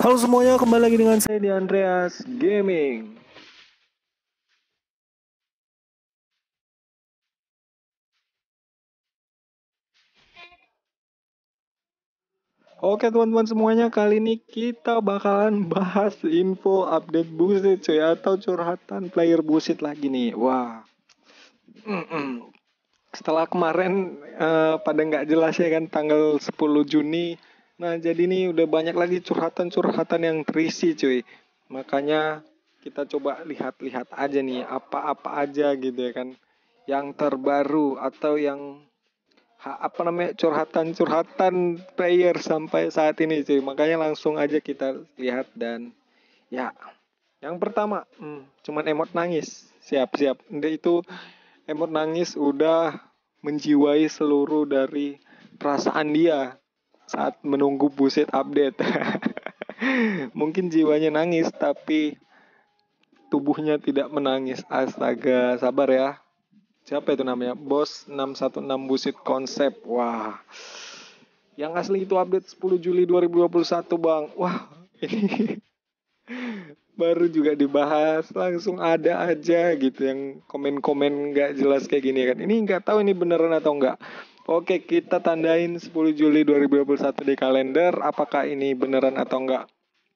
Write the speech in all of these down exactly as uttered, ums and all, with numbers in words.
Halo semuanya, kembali lagi dengan saya di Andreas Gaming. Oke teman-teman semuanya, kali ini kita bakalan bahas info update Busit cuy, atau curhatan player Busit lagi nih. Wah, setelah kemarin eh, pada nggak jelas ya kan tanggal sepuluh Juni. Nah jadi nih udah banyak lagi curhatan-curhatan yang terisi cuy. Makanya kita coba lihat-lihat aja nih apa-apa aja gitu ya kan, yang terbaru atau yang ha- apa namanya curhatan-curhatan player sampai saat ini cuy. Makanya langsung aja kita lihat dan ya, yang pertama hmm, cuman emot nangis. Siap-siap. Itu emot nangis udah menjiwai seluruh dari perasaan dia saat menunggu Buset update. Mungkin jiwanya nangis tapi tubuhnya tidak menangis. Astaga, sabar ya. Siapa itu namanya? Bos enam satu enam Busit Konsep. Wah. Yang asli itu update sepuluh Juli dua ribu dua puluh satu, Bang. Wah, ini baru juga dibahas, langsung ada aja gitu yang komen-komen nggak jelas kayak gini kan. Ini nggak tahu ini beneran atau enggak. Oke, kita tandain sepuluh Juli dua ribu dua puluh satu di kalender. Apakah ini beneran atau enggak?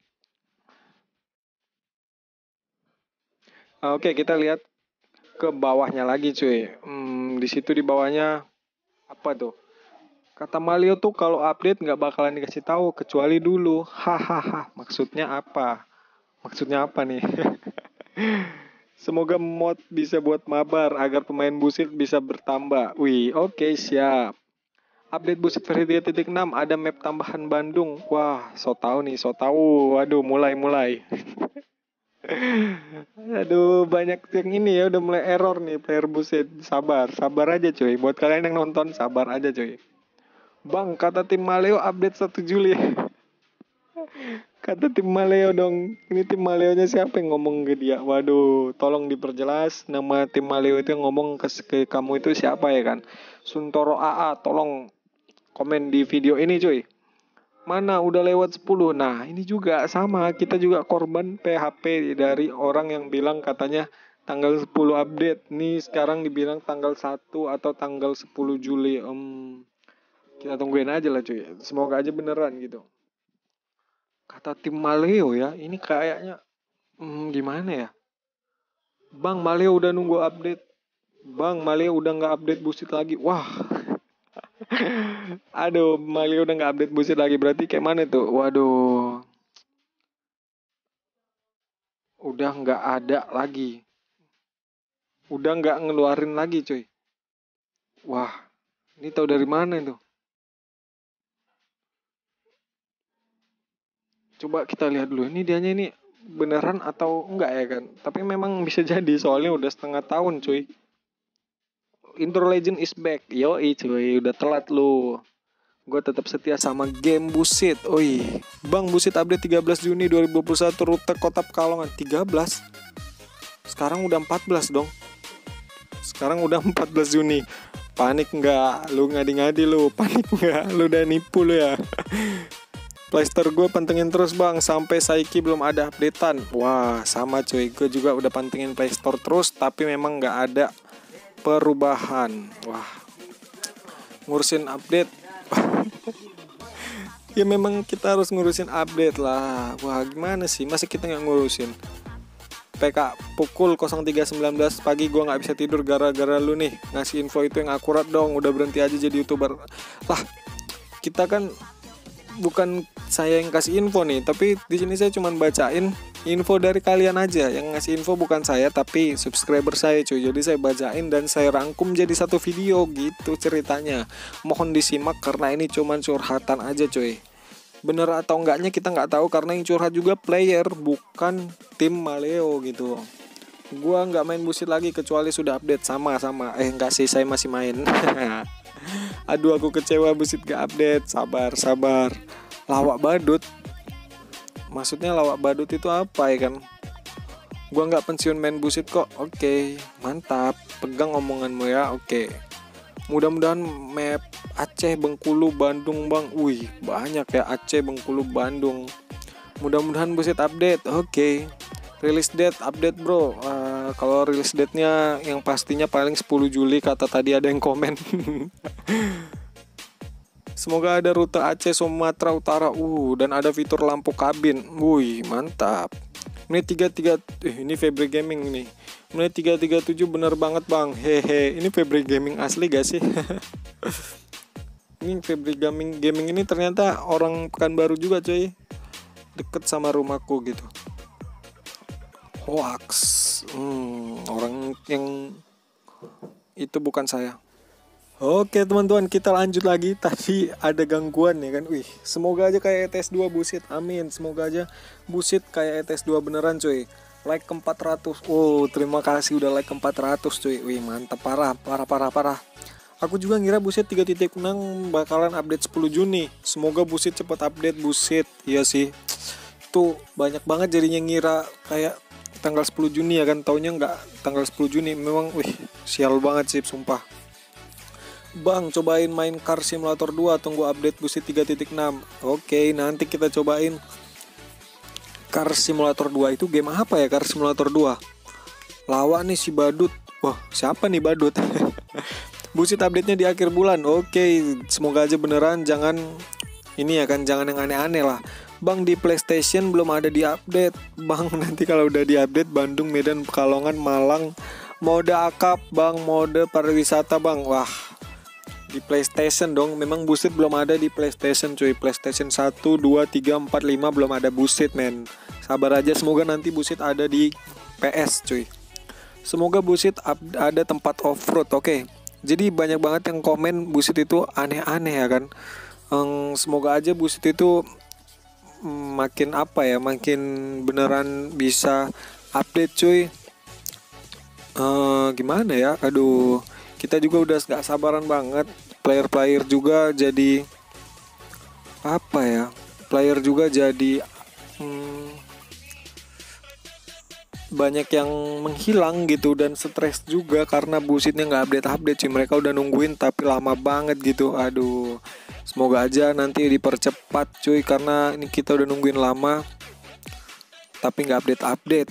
Oke, kita lihat ke bawahnya lagi cuy. Hmm, di situ di bawahnya apa tuh? Kata Malio tuh kalau update nggak bakalan dikasih tahu kecuali dulu. Hahaha. Maksudnya apa? Maksudnya apa nih? Semoga mod bisa buat mabar agar pemain Busit bisa bertambah. Wih, oke okay, siap. Update Busit versi tiga titik enam ada map tambahan Bandung. Wah, so tau nih, so tau. Waduh, mulai-mulai. Aduh, banyak yang ini ya udah mulai error nih player Busit. Sabar, sabar aja cuy. Buat kalian yang nonton, sabar aja cuy. Bang, kata tim Maleo update satu Juli. Kata tim Maleo dong. Ini tim Maleonya siapa yang ngomong ke dia? Waduh, tolong diperjelas nama tim Maleo itu yang ngomong ke, ke kamu itu siapa ya kan? Suntoro A A, tolong komen di video ini cuy. Mana udah lewat sepuluh. Nah, ini juga sama. Kita juga korban P H P dari orang yang bilang katanya tanggal sepuluh update. Nih sekarang dibilang tanggal satu atau tanggal sepuluh Juli. Um, kita tungguin aja lah cuy. Semoga aja beneran gitu. Kata tim Maleo ya, ini kayaknya hmm, gimana ya? Bang, Maleo udah nunggu update. Bang, Maleo udah nggak update Busit lagi. Wah, aduh, Maleo udah nggak update Busit lagi. Berarti kayak mana tuh? Waduh, udah nggak ada lagi. Udah nggak ngeluarin lagi, cuy. Wah, ini tahu dari mana itu? Coba kita lihat dulu. Ini dianya ini beneran atau enggak ya kan? Tapi memang bisa jadi soalnya udah setengah tahun, cuy. Intro Legend is back. Yoi cuy, udah telat lu. Gue tetap setia sama game Busit. Oi, Bang, Busit update tiga belas Juni dua ribu dua puluh satu rute Kota Pekalongan. Tiga belas. Sekarang udah empat belas dong. Sekarang udah empat belas Juni. Panik nggak? Lu ngadi-ngadi lu. Panik nggak? Lu udah nipu lu ya. Playstore gue pantengin terus bang, sampai Saiki belum ada updatean. Wah, sama cuy, gue juga udah pantengin Playstore terus, tapi memang nggak ada perubahan. Wah, ngurusin update. Ya memang kita harus ngurusin update lah. Wah, gimana sih, masa kita nggak ngurusin? P K pukul nol tiga sembilan belas pagi gue nggak bisa tidur gara-gara lu nih ngasih info itu yang akurat dong. Udah berhenti aja jadi youtuber. Lah, kita kan bukan saya yang kasih info nih, tapi di sini saya cuma bacain info dari kalian aja. Yang ngasih info bukan saya, tapi subscriber saya cuy. Jadi saya bacain dan saya rangkum jadi satu video gitu ceritanya. Mohon disimak karena ini cuma curhatan aja cuy. Bener atau enggaknya kita nggak tahu karena yang curhat juga player bukan tim Maleo gitu. Gua nggak main Busit lagi kecuali sudah update. Sama-sama. Eh enggak sih, saya masih main. Aduh, aku kecewa Busit gak update. Sabar, sabar. Lawak badut. Maksudnya lawak badut itu apa ya kan? Gua nggak pensiun main Busit kok. Oke, mantap. Pegang omonganmu ya. Oke. Mudah-mudahan map Aceh, Bengkulu, Bandung bang. Wih, banyak ya Aceh, Bengkulu, Bandung. Mudah-mudahan buset update. Oke. Okay. Release date update bro. Uh, kalau release date-nya yang pastinya paling sepuluh Juli kata tadi ada yang komen. Semoga ada rute Aceh Sumatera Utara. Uh dan ada fitur lampu kabin. Wih, mantap. Menit tiga tiga eh, ini Febri Gaming nih. Menit tiga tiga tujuh bener banget, Bang. Hehe. Ini Febri Gaming asli gak sih? Ini Febri Gaming Gaming ini ternyata orang Pekanbaru juga, coy. Deket sama rumahku gitu. Hoax. Hmm, orang yang itu bukan saya. Oke teman-teman, kita lanjut lagi. Tadi ada gangguan ya kan. Wih, semoga aja kayak E T S dua busit. Amin. Semoga aja busit kayak E T S dua beneran, cuy. Like ke empat ratus. Oh, terima kasih udah like ke empat ratus, cuy. Wih, mantap parah, parah parah parah. Aku juga ngira busit tiga titik enam bakalan update sepuluh Juni. Semoga busit cepat update busit. Iya sih. Tuh banyak banget jadinya ngira kayak tanggal sepuluh Juni ya kan, taunya nggak tanggal sepuluh Juni. Memang wih sial banget sih sumpah. Bang cobain main Car Simulator dua, tunggu update busit tiga titik enam. Oke nanti kita cobain Car Simulator dua. Itu game apa ya Car Simulator dua? Lawan nih si Badut. Wah siapa nih Badut? Busit update nya di akhir bulan. Oke semoga aja beneran, jangan ini ya kan, jangan yang aneh-aneh lah. Bang di PlayStation belum ada di update. Bang nanti kalau udah di update Bandung, Medan, Pekalongan, Malang, mode akap bang, mode pariwisata bang. Wah di PlayStation dong. Memang busit belum ada di PlayStation cuy. PlayStation satu, dua, tiga, empat, lima belum ada busit men. Sabar aja, semoga nanti busit ada di P S cuy. Semoga busit ada tempat off-road. Oke, jadi banyak banget yang komen busit itu aneh-aneh ya kan. um, Semoga aja busit itu makin apa ya, makin beneran bisa update cuy. uh, Gimana ya, aduh kita juga udah gak sabaran banget. Player-player juga jadi apa ya, player juga jadi hmm, banyak yang menghilang gitu, dan stres juga karena busitnya gak update-update cuy. Mereka udah nungguin tapi lama banget gitu. Aduh, semoga aja nanti dipercepat cuy, karena ini kita udah nungguin lama tapi gak update-update.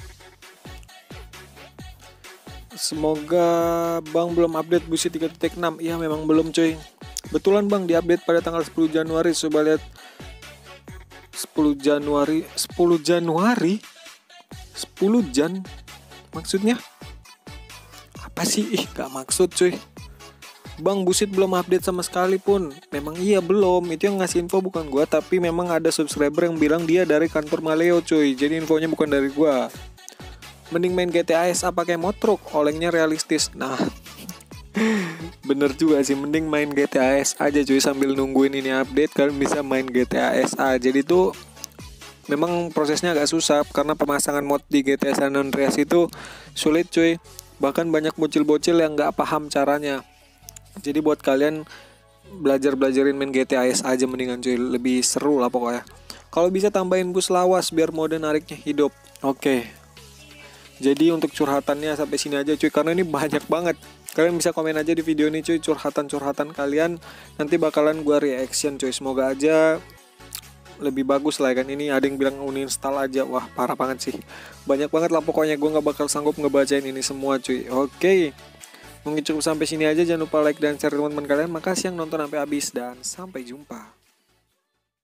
Semoga bang belum update busit tiga titik enam. Iya memang belum cuy. Betulan bang diupdate pada tanggal sepuluh Januari. Coba lihat sepuluh Januari. sepuluh Januari sepuluh Jan. Maksudnya apa sih? Ih gak maksud cuy. Bang busit belum update sama sekali pun. Memang iya belum. Itu yang ngasih info bukan gua, tapi memang ada subscriber yang bilang dia dari kantor Maleo cuy. Jadi infonya bukan dari gua. Mending main G T A S A pakai motruk, olengnya realistis. Nah bener juga sih, mending main G T A S A aja cuy sambil nungguin ini update. Kalian bisa main G T A S A. Jadi tuh memang prosesnya agak susah karena pemasangan mod di G T A San Andreas itu sulit cuy. Bahkan banyak bocil-bocil yang gak paham caranya. Jadi buat kalian belajar-belajarin main G T A S A aja mendingan cuy, lebih seru lah pokoknya. Kalau bisa tambahin bus lawas biar mode nariknya hidup. Oke, jadi untuk curhatannya sampai sini aja cuy, karena ini banyak banget. Kalian bisa komen aja di video ini cuy, curhatan-curhatan kalian. Nanti bakalan gua reaction cuy. Semoga aja lebih bagus lah kan. Ini ada yang bilang uninstall aja. Wah parah banget sih. Banyak banget lah pokoknya, gua gak bakal sanggup ngebacain ini semua cuy. Oke, mungkin cukup sampai sini aja. Jangan lupa like dan share teman-teman kalian. Makasih yang nonton sampai habis dan sampai jumpa.